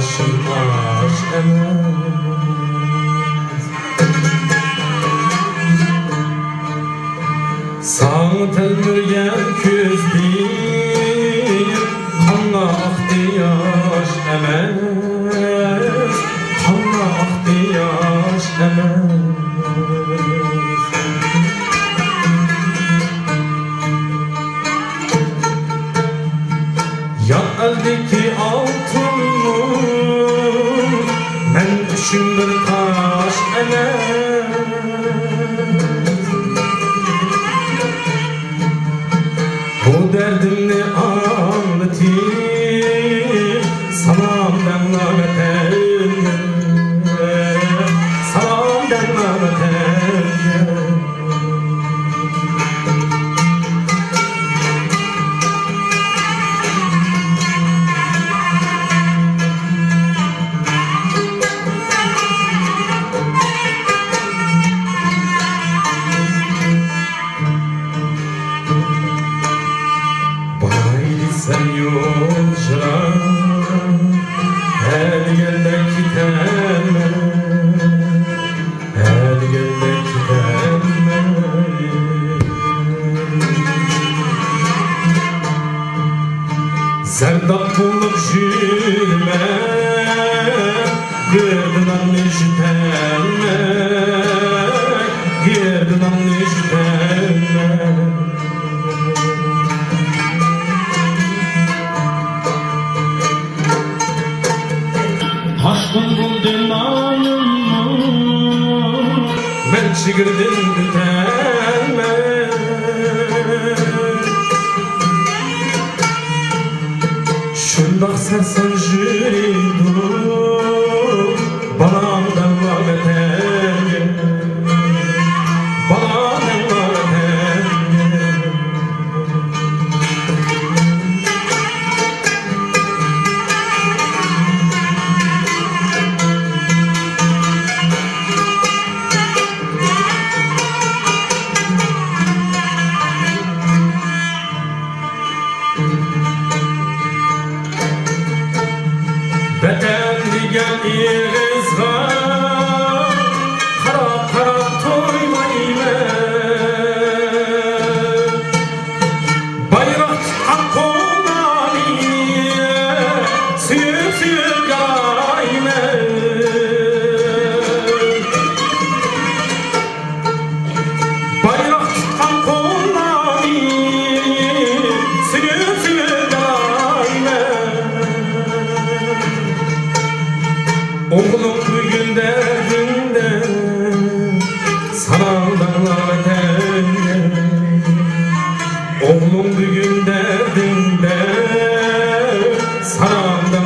aşım aşk emez. Sağ telmirgen küz bir kanla aktı yaş emez. Kanla aktı yaş emez. Ya eldeki altınlı men üçün bir taş emez. Bu derdimni anlatayım salam denla beterge, salam denla beterge. Sen yolca her yerde gitme, her yerde gitme. Zerdap bulup jülme, girdinan niştenme, girdinan niştenme. Aşkın buldun ayımı, men çigirdim bitenme. Şundak sersen jüridur, balamdan la beterge, balamdan la beterge. Beten digen iğiz var, harap harap toymayme. Bayrak tutan kollarını suyup suyup yarayme. Bayrak tutan kollarını suyup suyup yarayme. Oğlum bugün derdinde sanaldan beterge. Oğlum bugün derdinde sanaldan